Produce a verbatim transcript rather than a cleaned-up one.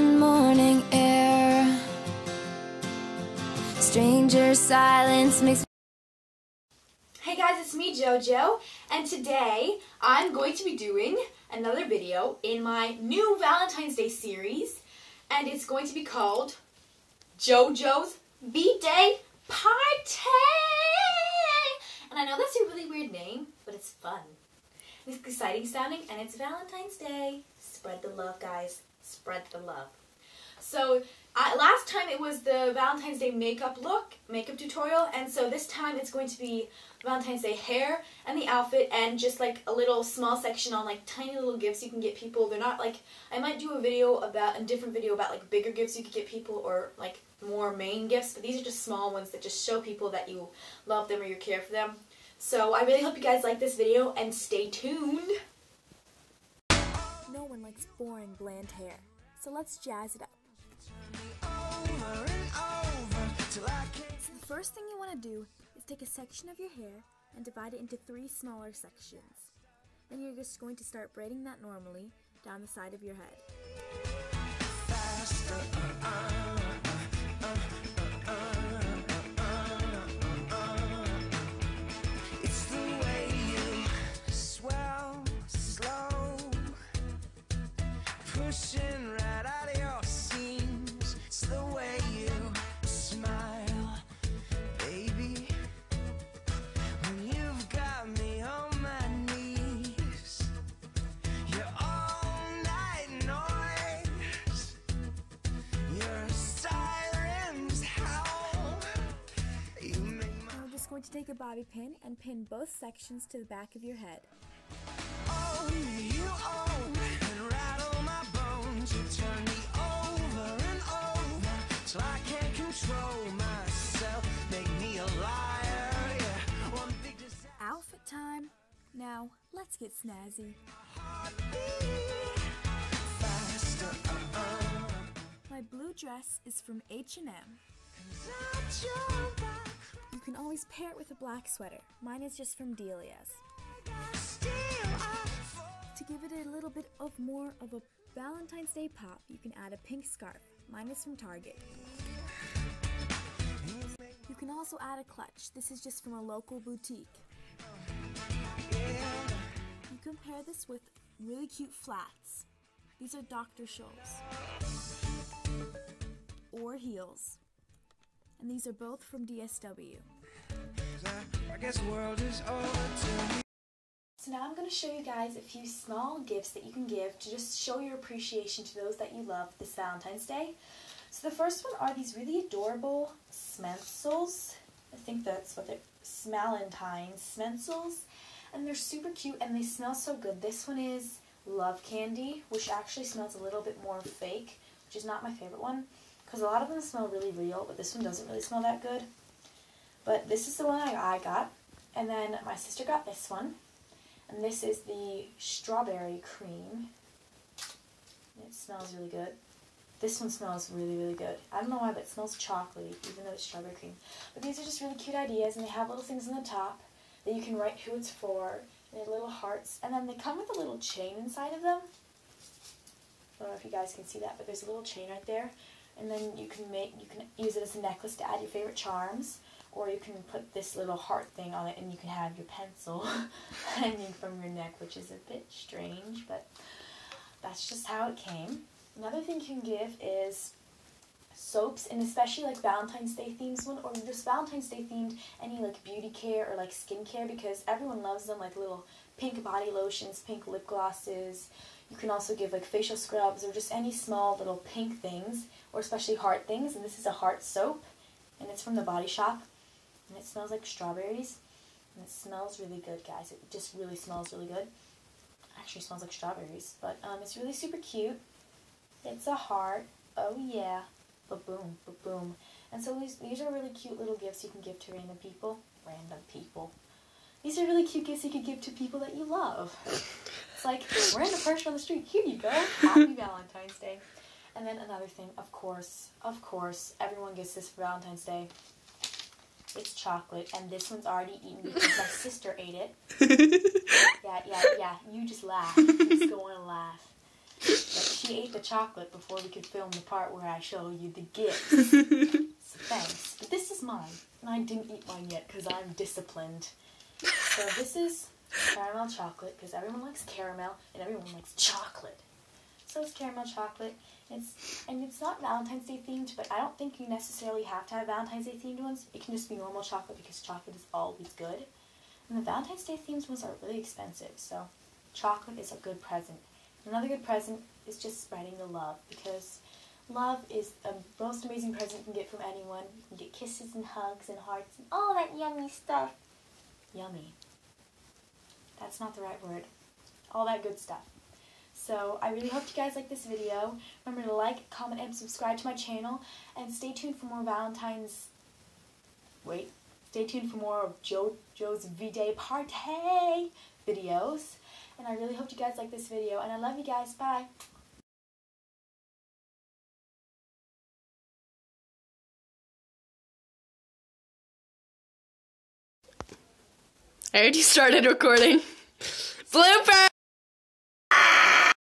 and morning air. Stranger silence makes. Hey guys, it's me Jojo, and today I'm going to be doing another video in my new Valentine's Day series, and it's going to be called Jojo's B-Day Partay! And I know that's a really weird name, but it's fun. It's exciting sounding, and it's Valentine's Day. Spread the love, guys. Spread the love. So, uh, last time it was the Valentine's Day makeup look, makeup tutorial, and so this time it's going to be Valentine's Day hair and the outfit and just like a little small section on like tiny little gifts you can get people. They're not like, I might do a video about, a different video about like bigger gifts you could get people or like more main gifts, but these are just small ones that just show people that you love them or you care for them. So I really hope you guys like this video and stay tuned. No one likes boring, bland hair, so let's jazz it up. So the first thing you want to do is take a section of your hair and divide it into three smaller sections. Then you're just going to start braiding that normally down the side of your head. It's the way you swell slow, pushing right out of your seams. It's the way you smile, baby, when you've got me on my knees. You're all night noise, your sirens howl. You make my Now we're just going to take a bobby pin and pin both sections to the back of your head. own, you own, and rattle my bones. You turn me over and over till I can't control myself. Make me a liar, yeah. One big disaster. Outfit time! Now, let's get snazzy. Faster, uh-uh. My blue dress is from H and M. At your back, You can always pair it with a black sweater. Mine is just from Delia's. still I fall. To give it a little bit of more of a Valentine's Day pop, you can add a pink scarf. Mine is from Target. You can also add a clutch. This is just from a local boutique. You can pair this with really cute flats. These are Doctor Scholl's. Or heels. And these are both from D S W. I guess the world is over to me. So now I'm going to show you guys a few small gifts that you can give to just show your appreciation to those that you love this Valentine's Day. So the first one are these really adorable Smencils. I think that's what they're, Valentine Smencils. And they're super cute and they smell so good. This one is Love Candy, which actually smells a little bit more fake, which is not my favorite one. Because a lot of them smell really real, but this one doesn't really smell that good. But this is the one I got. And then my sister got this one. And this is the strawberry cream. It smells really good. This one smells really, really good. I don't know why, but it smells chocolatey, even though it's strawberry cream. But these are just really cute ideas, and they have little things on the top that you can write who it's for, and they're little hearts. And then they come with a little chain inside of them. I don't know if you guys can see that, but there's a little chain right there. And then you can make, you can use it as a necklace to add your favorite charms. Or you can put this little heart thing on it and you can have your pencil hanging from your neck, which is a bit strange, but that's just how it came. Another thing you can give is soaps, and especially like Valentine's Day themes one, or just Valentine's Day themed any like beauty care or like skincare, because everyone loves them, like little pink body lotions, pink lip glosses. You can also give like facial scrubs or just any small little pink things, or especially heart things, and this is a heart soap, and it's from the Body Shop. And it smells like strawberries, and it smells really good, guys. It just really smells really good. Actually smells like strawberries, but um, it's really super cute. It's a heart. Oh yeah, ba-boom, ba-boom. And so these, these are really cute little gifts you can give to random people. Random people. These are really cute gifts you could give to people that you love. It's like, random person on the street, here you go. Happy Valentine's Day. And then another thing, of course, of course, everyone gets this for Valentine's Day. It's chocolate, and this one's already eaten because my sister ate it. Yeah, yeah, yeah. You just laugh. Just go on and laugh. But she ate the chocolate before we could film the part where I show you the gifts. So thanks. But this is mine, and I didn't eat mine yet because I'm disciplined. So this is caramel chocolate because everyone likes caramel and everyone likes chocolate. So it's caramel chocolate. It's and it's not Valentine's Day themed, but I don't think you necessarily have to have Valentine's Day themed ones. It can just be normal chocolate because chocolate is always good. And the Valentine's Day themed ones are really expensive, so chocolate is a good present. Another good present is just spreading the love, because love is the most amazing present you can get from anyone. You can get kisses and hugs and hearts and all that yummy stuff. Yummy. That's not the right word. All that good stuff. So I really hope you guys like this video. Remember to like, comment, and subscribe to my channel. And stay tuned for more Valentine's... Wait. Stay tuned for more of Jojo's V-Day Partay videos. And I really hope you guys like this video. And I love you guys. Bye. I already started recording. Blooper!